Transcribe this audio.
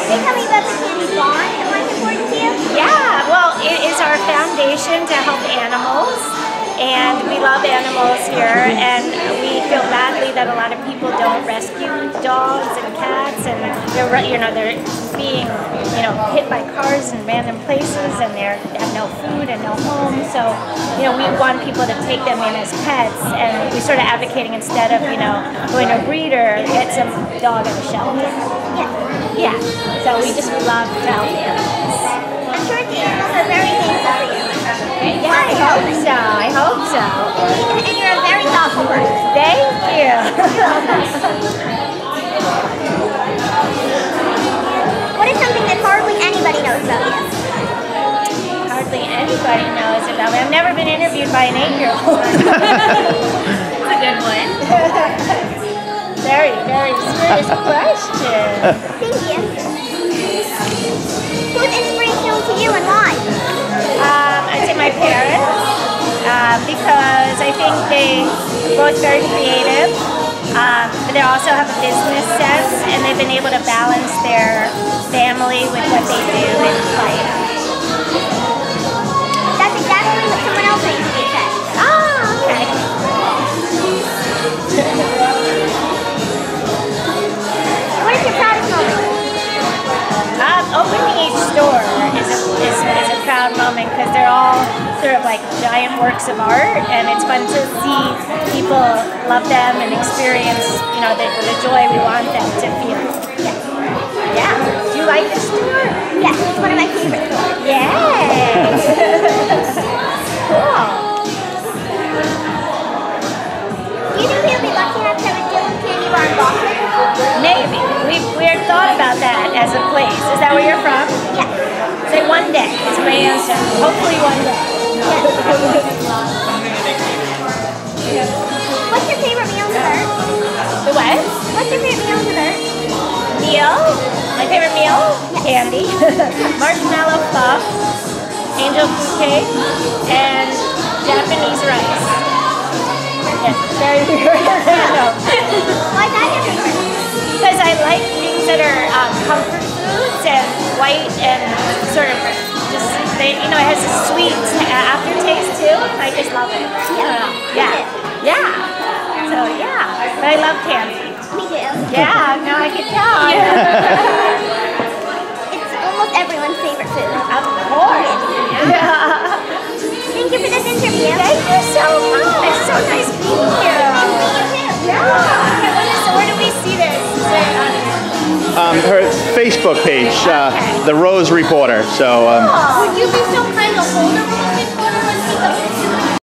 Can you tell me about the kitty bond and what's important to you? Yeah, well, it is our foundation to help animals, and we love animals here, and we feel badly that a lot of people don't rescue dogs and cats, and they're being hit by cars in random places, and they have no food and no home. So we want people to take them in as pets, and we sort of advocating instead of going to a breeder, get some dog at a shelter. Yeah. So we just love to help animals. I'm sure the animals are very thankful for you. Yeah, I hope so. I hope so. And you're a very thoughtful person. Thank you. What is something that hardly anybody knows about you? Hardly anybody knows about me. I've never been interviewed by an 8-year-old. That's a good one. Very, very serious question. Thank you. Who's inspirational to you and why? I'd say my parents, because I think they're both very creative, but they also have a business sense, and they've been able to balance their family with what they do in life. That's exactly what someone else recently said. Oh, okay. What is your proudest moment? Opening each store is a proud moment, because they're all sort of like giant works of art, and it's fun to see people love them and experience the joy we want them to feel. Yeah. Do you like the store? Yes, it's one of my favorite stores. Yay! Cool. Do you think we'll be lucky enough to have a Dylan candy bar in Boston? Maybe. We had thought about that as a place. Is that where you're from? Yes. Say one day is my answer. Hopefully one day. Yes. What's your favorite meal and dessert? The what? What's your favorite meal and dessert? Meal? My favorite meal? Yes. Candy. Marshmallow puff, angel food cake, and Japanese rice. Yes, very random. Why is that your favorite? Because I like things that are comfort foods and white and sort of just, it has a sweet aftertaste too. I just love it. Yeah. So yeah, but I love candy. Me too. Yeah, no, I can tell. It's almost everyone's favorite food. Of course. Yeah. Thank you for this interview. Thank you so much. It's so nice meeting you. Yeah. So where do we see this? Her Facebook page, The Rose Reporter. So. Would you be so kind to hold a Rose Reporter when she goes to